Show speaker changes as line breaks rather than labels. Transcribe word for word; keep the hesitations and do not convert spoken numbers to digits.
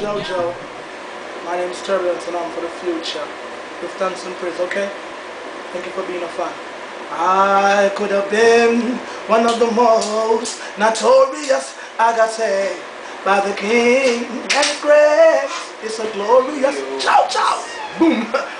JoJo. My name is Turbulence and I'm for the future. With thanks and praise, okay? Thank you for being a fan. I could have been one of the most notorious, I got saved by the King and His grace. It's a glorious. Ciao, ciao. Boom.